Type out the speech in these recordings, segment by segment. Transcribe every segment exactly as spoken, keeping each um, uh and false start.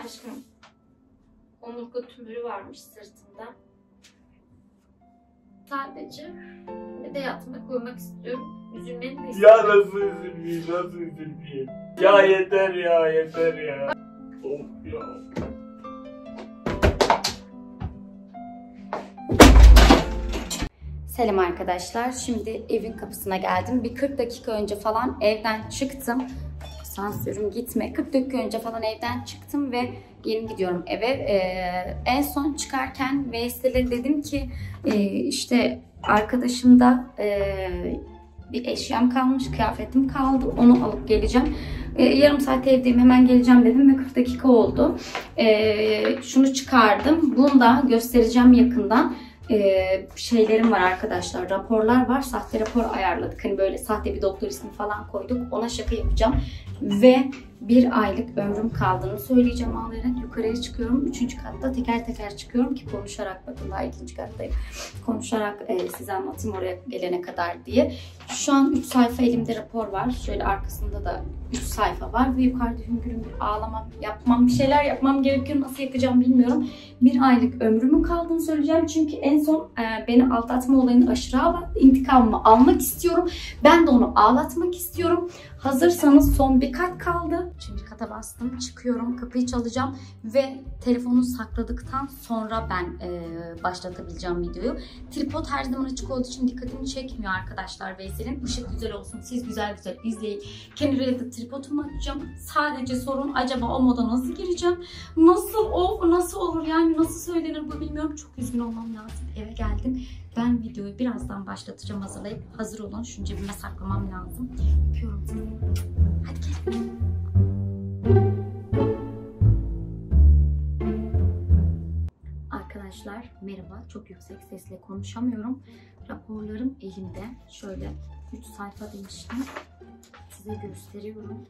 Aşkım, omurga tümörü varmış sırtımda. Sadece de yatağına koymak istiyorum. Üzülmeni de istiyorum. Ya nasıl üzülmeyeyim, nasıl üzülmeyeyim? Ya yeter ya, yeter ya. Of ya. Selam arkadaşlar. Şimdi evin kapısına geldim. Bir kırk dakika önce falan evden çıktım. Sansürüm gitme. kırk dakika önce falan evden çıktım ve yeni gidiyorum eve. Ee, en son çıkarken Veysel'e dedim ki e, işte arkadaşımda e, bir eşyam kalmış, kıyafetim kaldı. Onu alıp geleceğim. Ee, yarım saat evdeyim, hemen geleceğim dedim ve kırk dakika oldu. Ee, şunu çıkardım. Bunu da göstereceğim yakından. Ee, şeylerim var arkadaşlar, raporlar var, sahte rapor ayarladık, hani böyle sahte bir doktor ismi falan koyduk, ona şaka yapacağım ve bir aylık ömrüm kaldığını söyleyeceğim. Ağlayarak yukarıya çıkıyorum, üçüncü katta teker teker çıkıyorum ki konuşarak, bakın daha ikinci kattayım, konuşarak e, size anlatayım oraya gelene kadar diye. Şu an üç sayfa elimde rapor var, şöyle arkasında da üç sayfa var ve yukarıda hüngür hüngür ağlamam, yapmam, bir şeyler yapmam gerekiyor, nasıl yapacağım bilmiyorum. Bir aylık ömrümün kaldığını söyleyeceğim çünkü en son e, beni aldatma olayını aşırı ağlattı. İntikamımı almak istiyorum. Ben de onu ağlatmak istiyorum. Hazırsanız son bir kat kaldı. Üçüncü kata bastım. Çıkıyorum. Kapıyı çalacağım. Ve telefonu sakladıktan sonra ben e, başlatabileceğim videoyu. Tripod her zaman açık olduğu için dikkatimi çekmiyor arkadaşlar Veysel'in. Işık güzel olsun. Siz güzel güzel izleyin. Kenarıya da tripodumu açacağım. Sadece sorun acaba o moda nasıl gireceğim? Nasıl o? Nasıl olur? Yani nasıl söylenir bu bilmiyorum. Çok üzgün olmam lazım. Eve geldim. Ben videoyu birazdan başlatacağım, hazırlayıp hazır olun. Şunu cebime saklamam lazım. Yapıyorum sizi. Hadi gelin. Arkadaşlar merhaba. Çok yüksek sesle konuşamıyorum. Raporlarım elimde. Şöyle üç sayfa demiştim. Size gösteriyorum.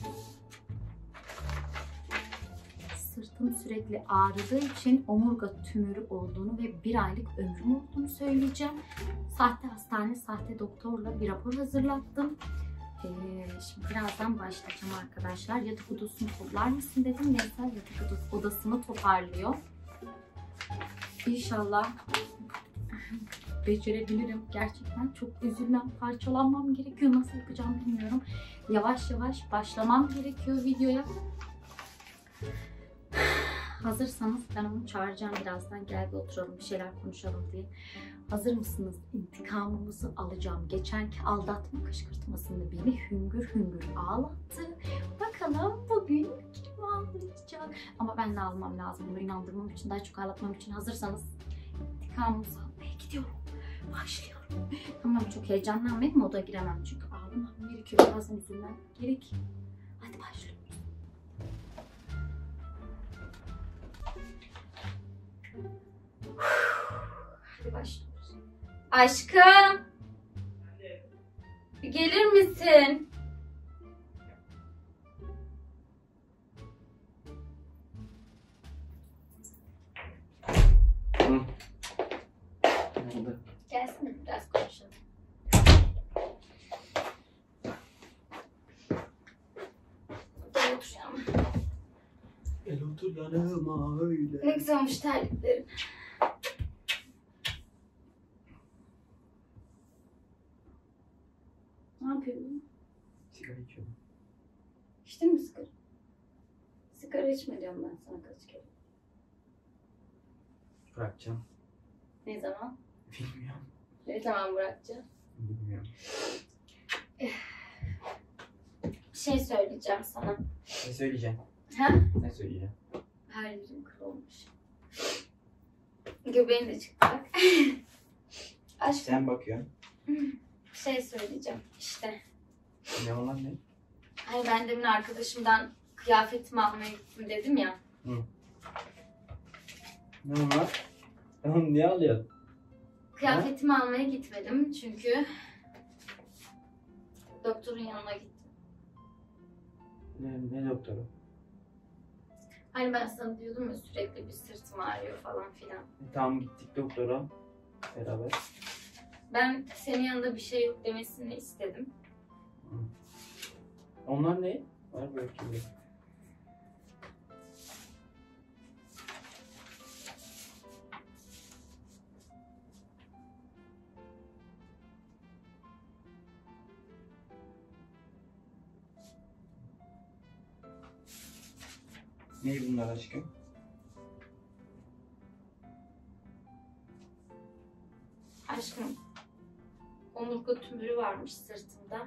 Sırtım sürekli ağrıdığı için omurga tümörü olduğunu ve bir aylık ömrüm olduğunu söyleyeceğim. Sahte hastane, sahte doktorla bir rapor hazırlattım. Ee, şimdi birazdan başlayacağım arkadaşlar. Yatak odasını toplar mısın dedim. Neyse yatak odasını toparlıyor. İnşallah becerebilirim. Gerçekten çok üzülmem, parçalanmam gerekiyor. Nasıl yapacağım bilmiyorum. Yavaş yavaş başlamam gerekiyor videoya. Hazırsanız ben onu çağıracağım birazdan. Gel bir oturalım, bir şeyler konuşalım diye. Hazır mısınız? İntikamımızı alacağım. Geçenki aldatma kışkırtmasında beni hüngür hüngür ağlattı. Bakalım bugün kim ağlayacak? Ama ben de almam lazım. Bunu inandırmam için, daha çok ağlatmam için. Hazırsanız intikamımızı almaya gidiyorum. Başlıyorum. Tamam, çok heyecanlanmayayım, moda giremem çünkü ağlamam gerekiyor. Bazen üzülmem gerek. Hadi başlıyorum. Hadi başlıyoruz. Aşkım. Bir gelir misin? Hı. Gelsene biraz konuşalım. Gel otur yanıma. Gel otur yanıma öyle. Ne güzel olmuş terliklerin. Ne yapıyorsun? Sigara içiyorum. İçtin mi sigara? Sigara içme diyorum ben sana kaç kere. Bırakacağım. Ne zaman? Bilmiyorum. Ne zaman bırakacağım? Bilmiyorum. Bir şey söyleyeceğim sana. Ne söyleyeceğim? Ha? Ne söyleyeceğim? Her yerim kırılmış. Göbeğin de çıktı bak. Aşkım. Sen bakıyorsun. Bir şey söyleyeceğim işte. Ne olan ne? Hani ben demin arkadaşımdan kıyafetimi almaya gittim dedim ya. Hı. Ne var? Tamam, niye alıyorsun? Kıyafetimi ha? almaya gitmedim çünkü doktorun yanına gittim. Ne, ne doktoru? Hani ben sana diyordum ya sürekli bir sırtım ağrıyor falan filan. E, tamam, gittik doktora beraber. Ben senin yanında bir şey yok demesini istedim. Hı. Onlar ne? Var belki de. Ne bunlar aşkım? Aşkım, omurga tümörü varmış sırtımda.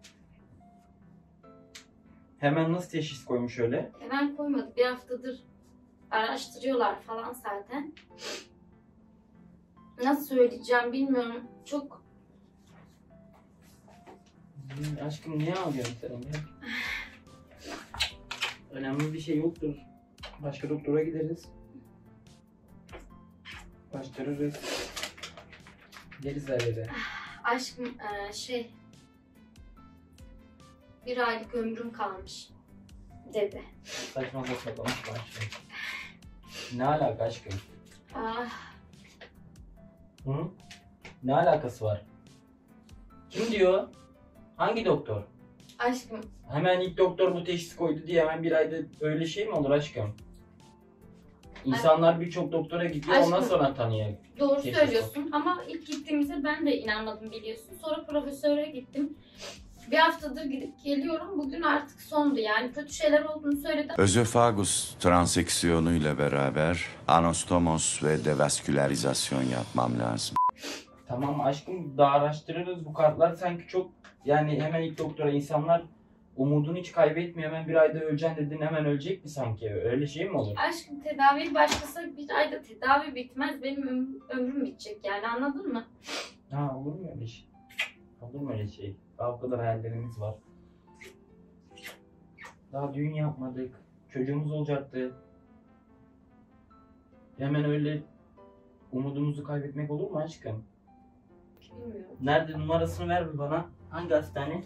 Hemen nasıl teşhis koymuş öyle? Hemen koymadı. Bir haftadır araştırıyorlar falan zaten. Nasıl söyleyeceğim bilmiyorum. Çok... Hmm, aşkım niye ağlıyorsun sen ya? Önemli bir şey yoktur. Başka doktora gideriz. Başlarız. Gideriz her yere. Aşkım ee, şey... Bir aylık ömrüm kalmış dedi. Saçma saçma konuşma aşkım. Ne alaka aşkım? Ah, Hı? Ne alakası var? Kim diyor? Hangi doktor? aşkım Hemen ilk doktor bu teşhis koydu diye hemen bir ayda öyle şey mi olur aşkım? İnsanlar birçok doktora gidiyor Aşkım, ondan sonra tanıyor. doğru Teşhis söylüyorsun ama ilk gittiğimizde ben de inanmadım biliyorsun. Sonra profesöre gittim. Bir haftadır gidip geliyorum. Bugün artık sondu yani. Kötü şeyler olduğunu söyledi. Özofagus transeksiyonuyla beraber anostomos ve devaskülerizasyon yapmam lazım. Tamam aşkım daha araştırırız bu kartlar sanki çok yani hemen ilk doktora insanlar umudunu hiç kaybetmiyor hemen bir ayda öleceksin dedin hemen ölecek mi sanki öyle şey mi olur? Aşkım tedavi başlasa bir ayda tedavi bitmez. Benim öm- ömrüm bitecek yani anladın mı? Ha olur mu öyle şey? Olur mu öyle şey? Daha o kadar hayallerimiz var. Daha düğün yapmadık. Çocuğumuz olacaktı. Hemen öyle umudumuzu kaybetmek olur mu aşkım? Bilmiyorum. Nerede numarasını ver bir bana. Hangi hastane?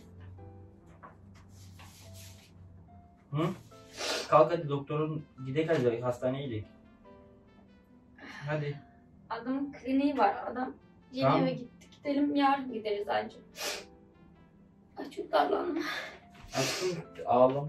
Hı? Kalk hadi doktorun gidek hadi hastaneye gidelim. Hadi. Adamın kliniği var. Adam yeni Tamam. eve gitti. Gidelim yarın gideriz ancak. Ay çok darlandım. Aşkım ağlama.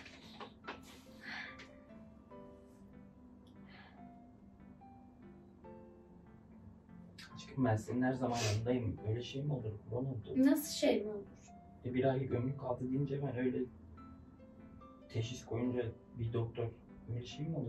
Aşkım ben senin her zaman yanındayım. Öyle şey mi olur? Kurban oldu. Nasıl şey mi olur? E bir aylık ömrüm kaldı deyince ben öyle teşhis koyunca bir doktor öyle şey mi olur?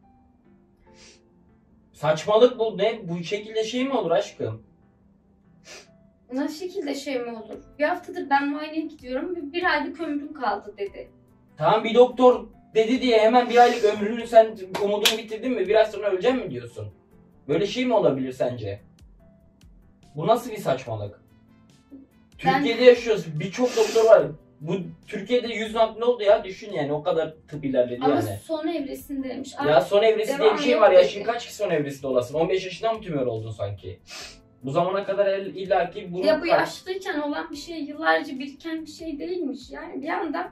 Saçmalık bu ne? Bu şekilde şey mi olur aşkım? Nasıl şekilde şey mi olur? Bir haftadır ben muayeneye gidiyorum ve bir aylık ömrüm kaldı dedi. Tamam bir doktor dedi diye hemen bir aylık ömrünü sen umudunu bitirdin mi? Biraz sonra öleceğim mi diyorsun? Böyle şey mi olabilir sence? Bu nasıl bir saçmalık? Ben... Türkiye'de yaşıyoruz. Birçok doktor var. Bu Türkiye'de yüz ne oldu ya? Düşün yani o kadar tıp ilerledi Ama yani. son evresindeymiş. Ya son evresi diye bir şey var. Yok Yaşın kaç ki son evresinde olasın? on beş yaşında mı tümör oldun sanki? Bu zamana kadar el- illaki bunu... Ya bu yaşlıyken olan bir şey, yıllarca biriken bir şey değilmiş. Yani bir anda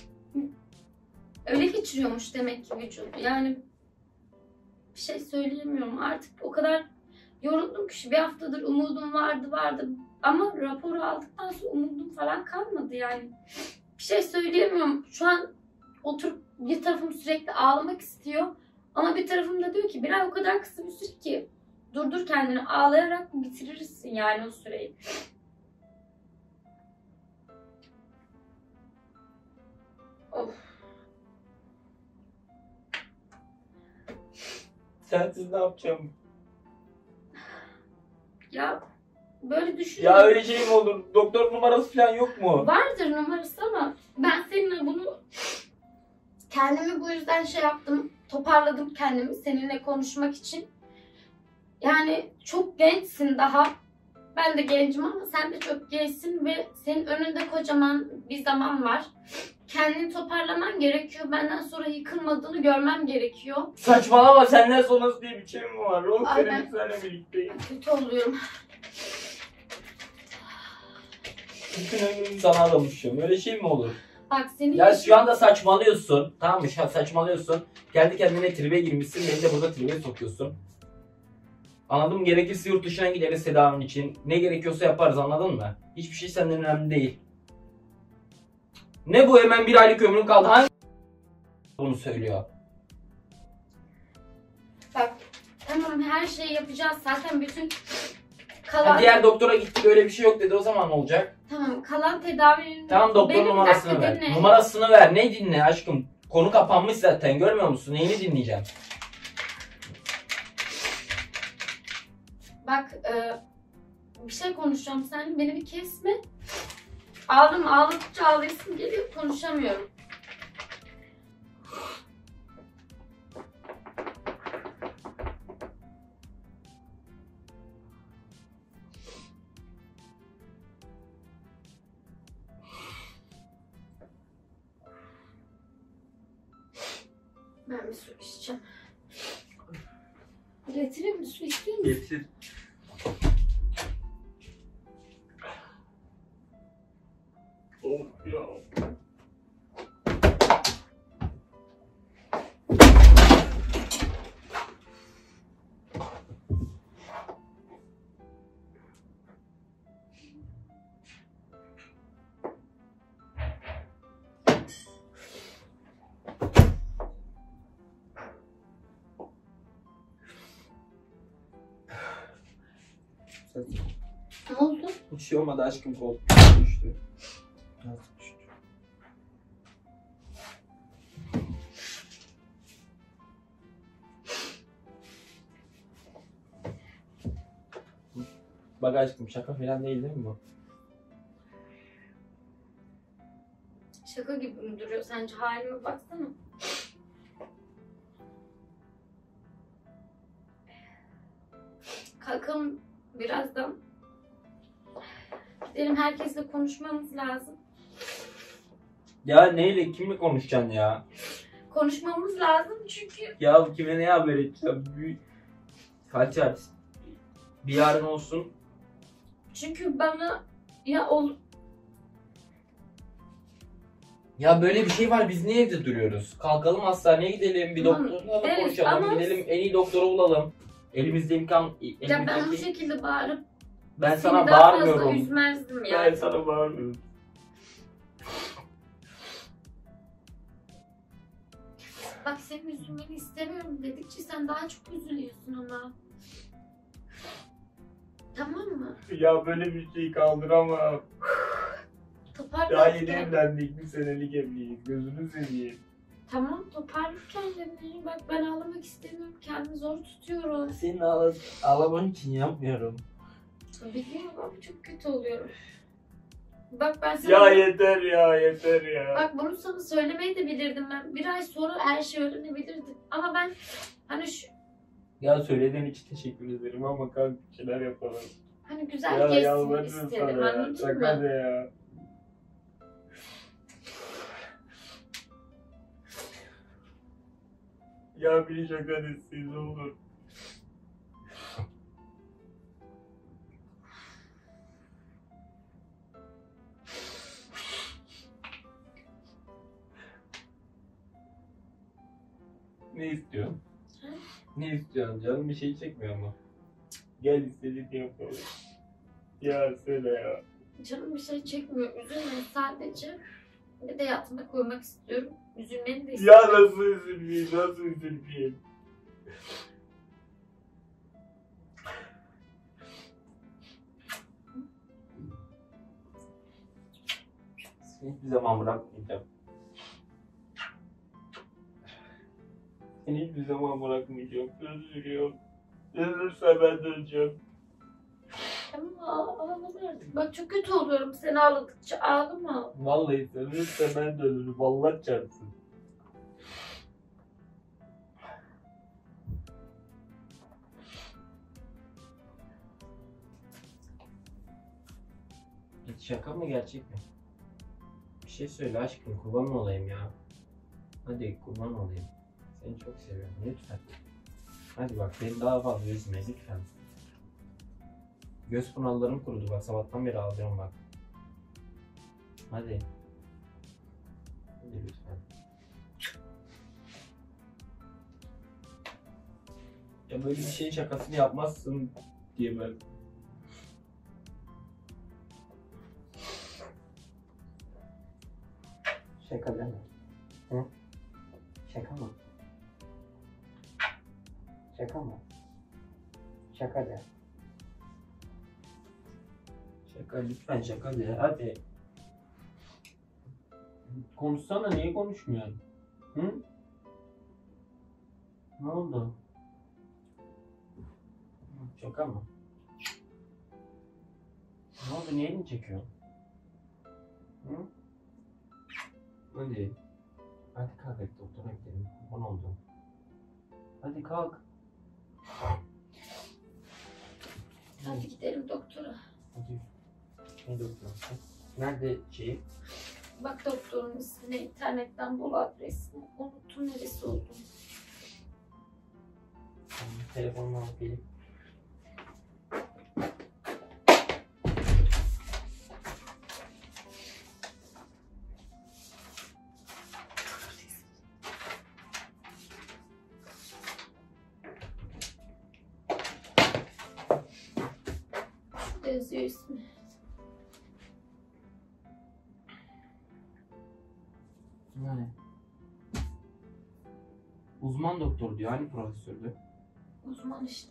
öyle geçiriyormuş demek ki vücudu. Yani bir şey söyleyemiyorum. Artık o kadar yoruldum ki bir haftadır umudum vardı vardı. Ama raporu aldıktan sonra umudum falan kalmadı yani. Bir şey söyleyemiyorum. Şu an oturup bir tarafım sürekli ağlamak istiyor. Ama bir tarafım da diyor ki bir ay o kadar kısa bir süre ki durdur kendini, ağlayarak bitirirsin yani o süreyi. Of. Sensiz ne yapacağım? Ya böyle düşünüyorum. Ya öyle şey mi olur? Doktor numarası falan yok mu? Vardır numarası ama ben seninle bunu kendimi bu yüzden şey yaptım. Toparladım kendimi seninle konuşmak için. Yani çok gençsin daha. Ben de gencim ama sen de çok gençsin ve senin önünde kocaman bir zaman var. Kendini toparlaman gerekiyor. Benden sonra yıkılmadığını görmem gerekiyor. Saçmalama senden sonrası diye bir şey mi var? O Ay, senin ben- seninle birlikteyim. Kötü oluyorum. Bütün ömrümü sana adamışım. Öyle şey mi olur? Bak seni Ya hiç- şu anda saçmalıyorsun. Tamam mı? Şu an saçmalıyorsun. Kendi kendine tribe girmişsin. Beni de burada tribe sokuyorsun. Anladın mı? Gerekirse yurt dışına gideriz tedavinin için. Ne gerekiyorsa yaparız anladın mı? Hiçbir şey senden önemli değil. Ne bu hemen bir aylık ömrün kaldı? Hangi bunu söylüyor? Bak tamam her şeyi yapacağız. Zaten bütün kalan... Ha, diğer doktora gittik öyle bir şey yok dedi. O zaman ne olacak? Tamam kalan tedavinin... Tamam doktor Benim numarasını dakika ver. dinle. Numarasını ver. Ne dinle aşkım? Konu kapanmış zaten, görmüyor musun? Neyini dinleyeceğim? Bak e, bir şey konuşacağım, sen beni bir kesme. Ağladım, ağladıkça ağlayasım geliyor, konuşamıyorum. Ben bir su içeceğim. Getireyim mi? Su istiyor musun? Getir. Of ya. Ne oldu? Hiç şey olmadı aşkım, kol düştü. Nasıl düştü? Bak aşkım, şaka falan değil değil mi bu? Şaka gibi mi duruyor sence? Halime baksana. Kalkalım birazdan. Gidelim, herkesle konuşmamız lazım. Ya neyle, kimle konuşacaksın ya? Konuşmamız lazım çünkü... Ya kime ne haber edeceğim? Bir... Kaç aç? Bir yarın olsun. Çünkü bana ya ol... Ya böyle bir şey var, biz niye evde duruyoruz? Kalkalım hastaneye gidelim, bir Tamam, doktorla evet, konuşalım, ama- gidelim en iyi doktoru bulalım. Elimizde imkan... Ya ben bu elimizdeki- şekilde bağırıp Ben seni sana daha fazla bağırmıyorum. üzmezdim Ben yani. sana bağırmıyorum. Bak senin üzülmeni istemiyorum dedikçe sen daha çok üzülüyorsun ama. Tamam mı? Ya böyle bir şey kaldıramam. Toparla. Daha yeni evlendik, bir senelik evliyiz. Gözünü seveyim. Tamam, toparla kendini. Bak ben ağlamak istemiyorum. Kendimi zor tutuyorum. Senin ağla ağlaman için yapmıyorum. Biliyorum ama çok kötü oluyorum. Bak ben sana... Ya yeter ya, yeter ya. Bak bunu sana söylemeyi de bilirdim ben. Bir ay sonra her şeyi öğrenebilirdim. Ama ben hani şu... Ya söylediğin için teşekkür ederim ama kalk bir şeyler yapalım. Hani güzel Ya geçsin yalvarırım istedim, sana ya. anladın Şaka mı? de ya. Ya bir şaka desin ne olur. Ne istiyorsun? Ha? Ne istiyorsun? Canım bir şey çekmiyor mu? Gel istediğini yapalım. Ya söyle ya. Canım bir şey çekmiyor. Üzülme sadece. Bir de yatmak koymak istiyorum. Üzülmeni de Ya istiyorum. nasıl üzülmeyeyim, nasıl üzülmeyeyim? Seni hiçbir zaman bırakmayacağım. Seni hiçbir zaman bırakmayacağım. Söz veriyorum. Üzülürse ben döneceğim. Ama ağlama artık. Bak çok kötü oluyorum. Seni ağladıkça ağlama. Vallahi üzülürse ben dönürüm. Allah çarpsın. Hiç şaka mı gerçek mi? Bir şey söyle aşkım, kurban olayım ya. Hadi kurban olayım. Seni çok seviyorum lütfen. Hadi bak beni daha fazla üzme lütfen. Göz pınarlarım kurudu bak, sabahtan beri ağlıyorum bak. Hadi. Hadi lütfen. Ya böyle bir şeyin şakasını yapmazsın diye ben. Şaka deme. Hı? Şaka mı? Şaka mı? Şaka de. Şaka lütfen, şaka de hadi. Konuşsana, niye konuşmuyorsun? Hı? Ne oldu? Şaka mı? Ne oldu? Niye elini çekiyor? Hı? Hadi. Hadi kalk, hadi doktora gidelim. Ne oldu? Hadi kalk. Hadi gidelim doktora. Hadi. Ne doktor? Nerede şeyi? Bak doktorun ismini internetten bul adresini. Unuttum neresi olduğunu. Tamam, telefonumu alıp gelip. Şurada yazıyor ismi. Yani. Uzman doktor diyor. Hani profesördü? Uzman işte.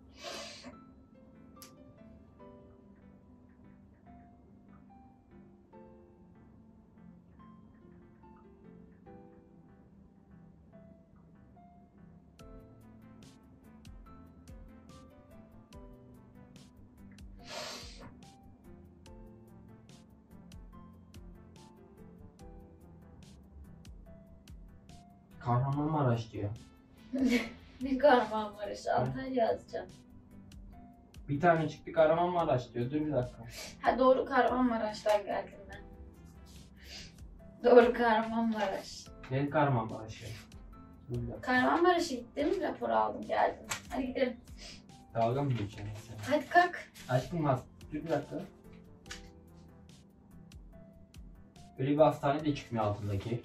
Kahramanmaraş diyor. Ne Kahramanmaraş? Antalya yazacağım. Bir tane çıktı Kahramanmaraş diyor. Dur bir dakika. Ha doğru, Kahramanmaraş'tan geldim ben. Doğru, Kahramanmaraş. Ne Kahramanmaraş ya? Dur bir dakika. Kahramanmaraş'a gittim, rapor aldım geldim. Hadi gidelim. Dalga mı geçiyorsun sen? Hadi kalk. Aşkım bak. Dur bir dakika. Böyle bir hastane de çıkmıyor altındaki.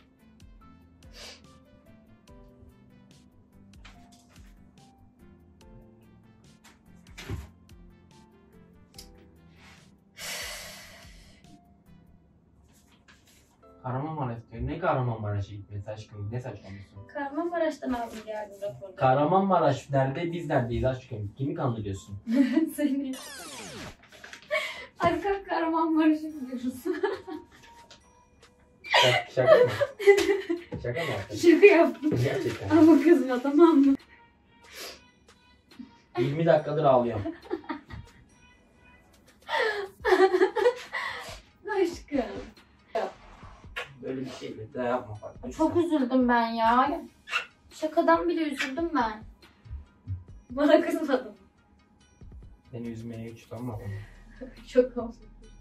Kahramanmaraş diyor. Ne Kahramanmaraş'a gitmesi aşkım? Ne saçmalıyorsun? Kahramanmaraş'tan aldım geldim raporu. Kahramanmaraş nerede? Biz neredeyiz aşkım? Kimi kandırıyorsun? Seni. Hadi kalk, Kahramanmaraş'a gidiyoruz. Şaka, şaka mı? Şaka mı yaptın? Şaka yaptım. Gerçekten. Ama kızma, tamam mı? yirmi dakikadır ağlıyorum. Aşkım. Böyle bir şey de daha yapma bak. Çok üzüldüm ben ya. Şakadan bile üzüldüm ben. Bana kızmadın. Beni üzmeye hiç utanma bana. Çok oldu.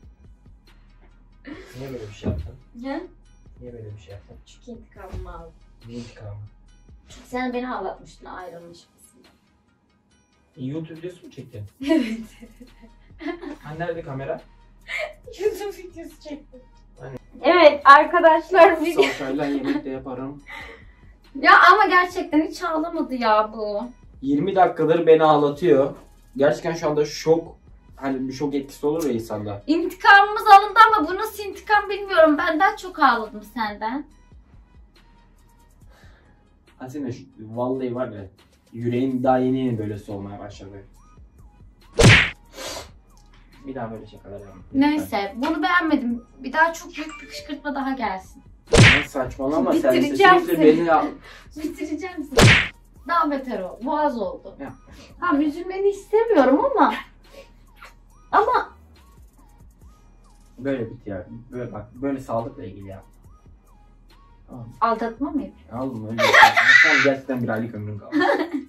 Niye böyle bir şey yaptın? Ne? Niye böyle bir şey yaptın? Çünkü intikamımı aldım. Ne intikamı? Çünkü sen beni ağlatmıştın ayrılmış mısın? YouTube videosu mu çektin? Evet. Hani nerede kamera? YouTube videosu çektim. Hani? Evet arkadaşlar video... Salçayla yemek de yaparım. Ya ama gerçekten hiç ağlamadı ya bu. yirmi dakikadır beni ağlatıyor. Gerçekten şu anda şok. Hani bir şok etkisi olur ya insanda. İntikamımız alındı ama bu nasıl intikam bilmiyorum. Ben daha çok ağladım senden. Aslında şu, vallahi var ya, yüreğim daha yeni yeni böylesi olmaya başladı. Bir daha böyle şakalar yapma. Neyse bunu beğenmedim. Bir daha çok büyük bir kışkırtma daha gelsin. Ya saçmalama sen Bitireceğim sesini seni. beni al. Bitireceğim seni. Daha beter ol. Boğaz oldu. Ya. Ha üzülmeni istemiyorum ama ama Böyle bit ya. Böyle bak, böyle sağlıkla ilgili ya. Tamam. aldatma mı yapıyorsun? Oğlum öyle. Sen gerçekten bir aylık ömrün kaldı.